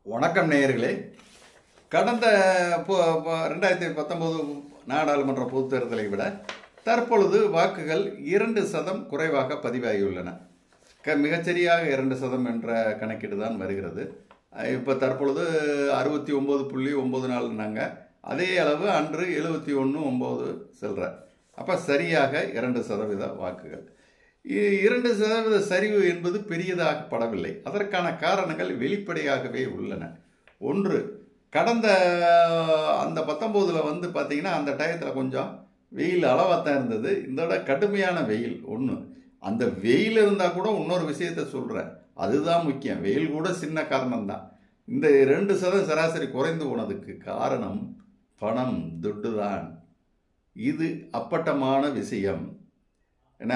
வணக்கம் நேயர்களே. கடந்த 2019 நாடாளுமன்ற பொதுத் தேர்தலை விட தற்பொழுது வாக்குகள் 2% குறைவாக பதிவாகியுள்ளன. மிகச்சரியாக 2% என்ற கணக்கீடு தான் வருகிறது. இப்போ தற்பொழுது 69.94 அதே அளவு அன்று 71.9 செல்ற. அப்போ சரியாக 2% வாக்குகள். 2% சரிவு என்பது பெரியதாகப்படவில்லை. அதற்கான காரணங்கள் வெளிப்படையாகவே உள்ளன. ஒன்று, கடந்த அந்த 19 பார்த்தீங்கன்னா அந்த டயத்தில் கொஞ்சம் வெயில் அளவாகத்தான் இருந்தது. இதோட கடுமையான வெயில் ஒன்று. அந்த வெயில் இருந்தால் கூட இன்னொரு விஷயத்த சொல்கிறேன், அதுதான் முக்கியம். வெயில் கூட சின்ன காரணம்தான். இந்த 2% சராசரி குறைந்து போனதுக்கு காரணம் பணம், துட்டு தான். இது அப்பட்டமான விஷயம். ஏன்னா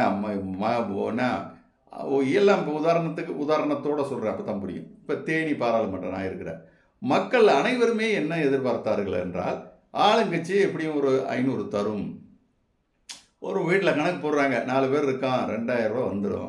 எல்லாம் இப்போ உதாரணத்தோடு சொல்கிறேன், அப்போ தான் புரியும். இப்போ தேனி பாராளுமன்றம் நான் இருக்கிறேன். மக்கள் அனைவருமே என்ன எதிர்பார்த்தார்கள் என்றால், ஆளுங்கட்சி எப்படியும் ஒரு 500 தரும். ஒரு வீட்டில் கணக்கு போடுறாங்க, 4 பேர் இருக்கான், 2000 ரூபா வந்துடும்.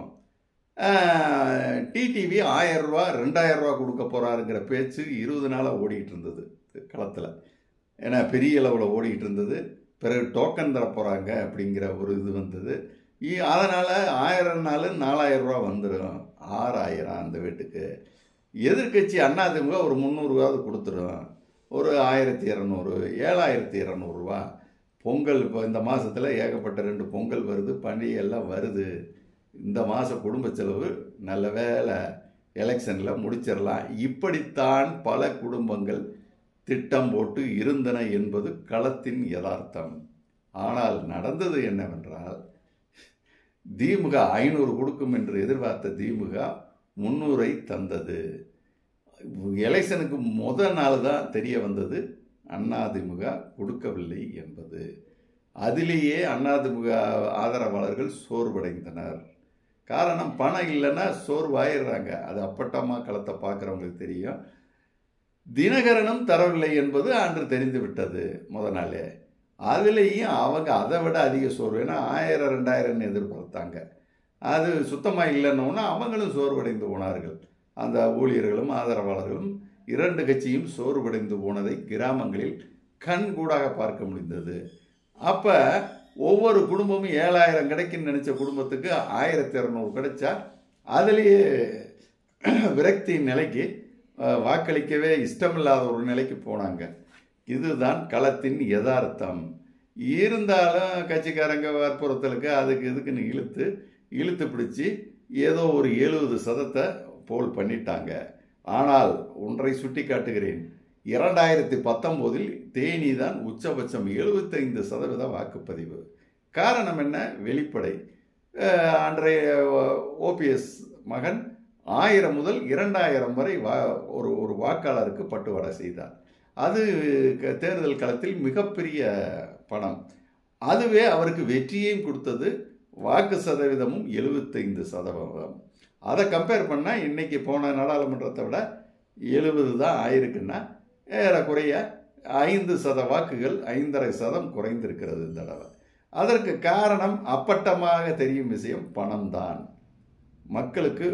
டிடிவி 1000 ரூபா 2000 ரூபா கொடுக்க போகிறாருங்கிற பேச்சு 20 நாளாக ஓடிக்கிட்டு இருந்தது களத்தில். ஏன்னா பெரிய அளவில் ஓடிக்கிட்டு இருந்தது. பிறகு டோக்கன் தர போகிறாங்க அப்படிங்கிற ஒரு இது வந்தது. அதனால் 1000 நாள் 4000 ரூபா வந்துடும், 6000 அந்த வீட்டுக்கு. எதிர்கட்சி அதிமுக ஒரு 300 ரூபாவது கொடுத்துடும், ஒரு 1200, 7200 ரூபா. பொங்கல் இப்போ இந்த மாதத்தில் ஏகப்பட்ட 2 பொங்கல் வருது, பண்டிகை எல்லாம் வருது. இந்த மாத குடும்ப செலவு நல்ல வேலை எலெக்ஷனில் முடிச்சிடலாம். இப்படித்தான் பல குடும்பங்கள் திட்டம் போட்டு இருந்தன என்பது களத்தின் யதார்த்தம். ஆனால் நடந்தது என்னவென்றால், திமுக 500 கொடுக்கும் என்று எதிர்பார்த்த திமுக 300 தந்தது. எலெக்ஷனுக்கு முதல் நாள் தான் தெரிய வந்தது அதிமுக கொடுக்கவில்லை என்பது. அதிலேயே அதிமுக ஆதரவாளர்கள் சோர்வடைந்தனர். காரணம், பணம் இல்லைன்னா சோர்வாயிடுறாங்க. அது அப்பட்டமாக களத்தை பார்க்குறவங்களுக்கு தெரியும். தினகரனும் தரவில்லை என்பது அன்று தெரிந்து விட்டது முதல் நாளே. அதுலேயும் அவங்க அதை விட அதிக சோர்வு. ஏன்னா 1000 2000 எதிர்பார்த்தாங்க. அது சுத்தமாக இல்லைன்னொன்னா அவங்களும் சோர்வடைந்து போனார்கள். அந்த ஊழியர்களும் ஆதரவாளர்களும் 2 கட்சியும் சோர்வடைந்து போனதை கிராமங்களில் கண்கூடாக பார்க்க முடிந்தது. அப்போ ஒவ்வொரு குடும்பமும் 7000 கிடைக்குன்னு நினச்ச குடும்பத்துக்கு 1200 கிடைச்சா அதுலேயே விரக்தியின் நிலைக்கு, வாக்களிக்கவே இஷ்டமில்லாத ஒரு நிலைக்கு போனாங்க. இதுதான் களத்தின் யதார்த்தம். இருந்தாலும் கட்சிக்காரங்க வற்புறுத்தலுக்கு அதுக்கு இதுக்குன்னு இழுத்து பிடிச்சி ஏதோ ஒரு 70% போல் பண்ணிட்டாங்க. ஆனால் ஒன்றை சுட்டி காட்டுகிறேன், 2019 தேனி தான் உச்சபட்சம் 75% வாக்குப்பதிவு. காரணம் என்ன? வெளிப்படை. அன்றைய ஓபிஎஸ் மகன் 1000 முதல் 2000 வரை ஒரு வாக்காளருக்கு பட்டுவாடை செய்தார். அது தேர்தல் களத்தில் மிகப்பெரிய பணம். அதுவே அவருக்கு வெற்றியையும் கொடுத்தது. வாக்கு சதவீதமும் 75%. அதை கம்பேர் பண்ணால் இன்னைக்கு போன நாடாளுமன்றத்தை விட 70 தான் ஆயிருக்குன்னா ஏறக்குறைய 5% வாக்குகள் 5.5% குறைந்திருக்கிறது இந்த தடவை. அதற்கு காரணம் அப்பட்டமாக தெரியும் விஷயம், பணம்தான். மக்களுக்கு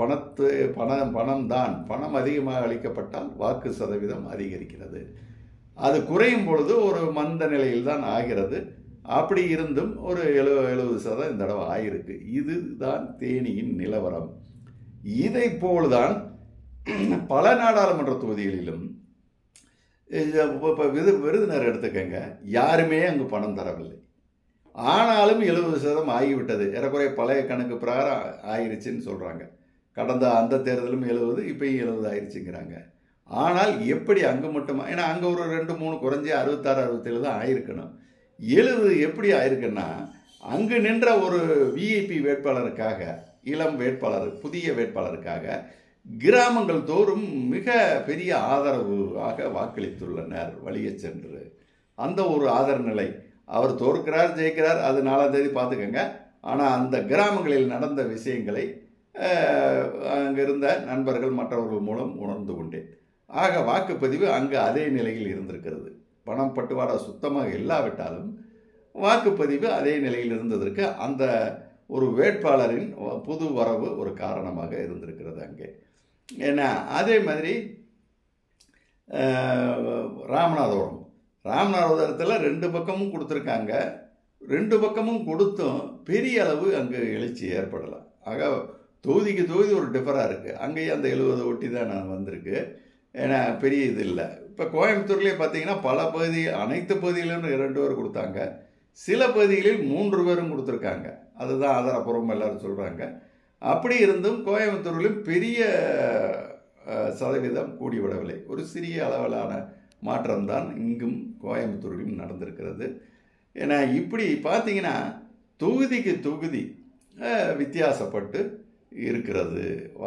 பணம்தான். பணம் அதிகமாக அளிக்கப்பட்டால் வாக்கு சதவீதம் அதிகரிக்கிறது. அது குறையும் பொழுது ஒரு மந்த நிலையில் தான் ஆகிறது. அப்படி இருந்தும் ஒரு 70% இந்த தடவை ஆகிருக்கு. இதுதான் தேனியின் நிலவரம். இதை போல்தான் பல நாடாளுமன்ற தொகுதிகளிலும். இப்போ விருதுநகர் எடுத்துக்கங்க, யாருமே அங்கு பணம் தரவில்லை. ஆனாலும் 70% ஆகிவிட்டது. ஏறக்குறைய பழைய கணக்கு பிரகாரம் ஆயிடுச்சுன்னு சொல்கிறாங்க. கடந்த அந்த தேர்தலும் 70, இப்போயும் 70 ஆயிடுச்சுங்கிறாங்க. ஆனால் எப்படி அங்கே மட்டுமா? ஏன்னா அங்கே ஒரு 2-3 குறைஞ்சி 66 67 தான் ஆயிருக்கணும். 70 எப்படி ஆயிருக்குன்னா, அங்கு நின்ற ஒரு விஐபி வேட்பாளருக்காக, இளம் வேட்பாளர், புதிய வேட்பாளருக்காக கிராமங்கள் தோறும் மிக பெரிய ஆதரவாக வாக்களித்துள்ளனர் வழியே சென்று. அந்த ஒரு ஆதரவு நிலை. அவர் தோற்கிறார் ஜெயிக்கிறார், அது 4ஆம் தேதி பார்த்துக்கங்க. ஆனால் அந்த கிராமங்களில் நடந்த விஷயங்களை அங்கிருந்த நண்பர்கள் மற்றவர்கள் மூலம் உணர்ந்து கொண்டேன். ஆக வாக்குப்பதிவு அங்கு அதே நிலையில் இருந்திருக்கிறது. பணம் பட்டுவாடா சுத்தமாக இல்லாவிட்டாலும் வாக்குப்பதிவு அதே நிலையில் இருந்ததற்கு அந்த ஒரு வேட்பாளரின் புது வரவு ஒரு காரணமாக இருந்திருக்கிறது அங்கே. ஏன்னா அதே மாதிரி ராமநாதபுரம். ராமநாதபுரத்தில் 2 பக்கமும் கொடுத்துருக்காங்க. 2 பக்கமும் கொடுத்தும் பெரிய அளவு அங்கே எழுச்சி ஏற்படலை. ஆக தொகுதிக்கு தொகுதி ஒரு டிஃபராக இருக்குது. அங்கேயும் அந்த 70 ஒட்டி தான் நான் வந்திருக்கு. ஏன்னா பெரிய இது இல்லை. இப்போ கோயம்புத்தூர்லேயே பார்த்தீங்கன்னா பல பகுதி, அனைத்து பகுதியிலும் 2 பேர் கொடுத்தாங்க. சில பகுதிகளில் 3 பேரும் கொடுத்துருக்காங்க. அதுதான் ஆதாரப்பூர்வம் எல்லாரும் சொல்கிறாங்க. அப்படி இருந்தும் கோயம்புத்தூரிலும் பெரிய சதவீதம் கூடிவிடவில்லை. ஒரு சிறிய அளவிலான மாற்றம்தான் இங்கும் கோயம்புத்தூரிலும் நடந்திருக்கிறது. ஏன்னா இப்படி பார்த்தீங்கன்னா தொகுதிக்கு தொகுதி வித்தியாசப்பட்டு இருக்கிறது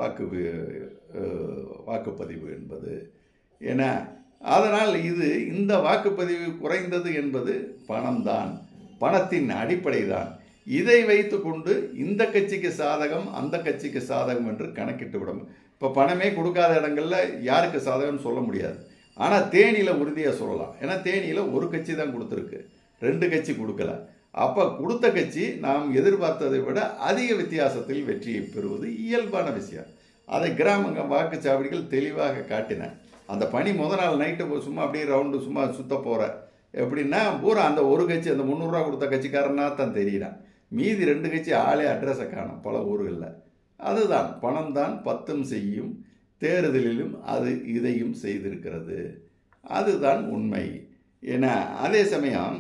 வாக்குப்பதிவு என்பது. ஏன்னா அதனால் இந்த வாக்குப்பதிவு குறைந்தது என்பது பணம்தான், பணத்தின் அடிப்படை தான். இதை வைத்து கொண்டு இந்த கட்சிக்கு சாதகம் அந்த கட்சிக்கு சாதகம் என்று கணக்கிட்டு விடும். இப்போ பணமே கொடுக்காத இடங்கள்ல யாருக்கு சாதகம்னு சொல்ல முடியாது. ஆனால் தேனியில் உறுதியாக சொல்லலாம். ஏன்னா தேனியில் ஒரு கட்சி தான் கொடுத்துருக்கு, 2 கட்சி கொடுக்கல. அப்போ கொடுத்த கட்சி நாம் எதிர்பார்த்ததை விட அதிக வித்தியாசத்தில் வெற்றியை பெறுவது இயல்பான விஷயம். அதை கிராம வாக்குச்சாவடிகள் தெளிவாக காட்டின. அந்த பணி முதல் நாள் நைட்டு சும்மா அப்படியே ரவுண்டு சும்மா சுத்த போகிற எப்படின்னா பூரா அந்த ஒரு கட்சி, அந்த 300 ரூபா கொடுத்த கட்சிக்காரனா தான் தெரியிறான். மீதி 2 கட்சி ஆளே அட்ரஸை காணும் பல ஊர்களில். அதுதான் பணம் தான் 10ம் செய்யும், தேர்தலிலும் அது இதையும் செய்திருக்கிறது. அதுதான் உண்மை. ஏன்னா அதே சமயம்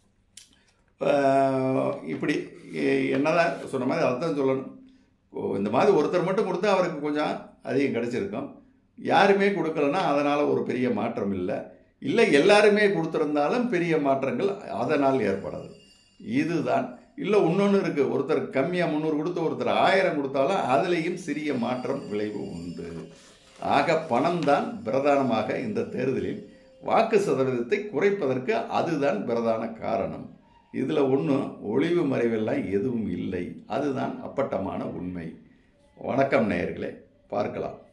இப்படி என்னதான் சொன்ன மாதிரி அர்த்தம் சொல்லணும். இந்த மாதிரி ஒருத்தர் மட்டும் கொடுத்தா அவருக்கு கொஞ்சம் அதிகம் கிடைச்சிருக்கும். யாருமே கொடுக்கலன்னா அதனால் ஒரு பெரிய மாற்றம் இல்லை. எல்லாருமே கொடுத்துருந்தாலும் பெரிய மாற்றங்கள் அதனால் ஏற்படாது. இதுதான். இல்லை இன்னொன்று இருக்குது. ஒருத்தர் கம்மியாக 300 கொடுத்து ஒருத்தர் 1000 கொடுத்தாலும் அதுலேயும் சிறிய மாற்றம் விளைவு உண்டு. ஆக பணம்தான் பிரதானமாக இந்த தேர்தலில் வாக்கு சதவீதத்தை குறைப்பதற்கு அதுதான் பிரதான காரணம். இதில் ஒன்றும் ஒளிவு மறைவெல்லாம் எதுவும் இல்லை. அதுதான் அப்பட்டமான உண்மை. வணக்கம் நேயர்களே, பார்க்கலாம்.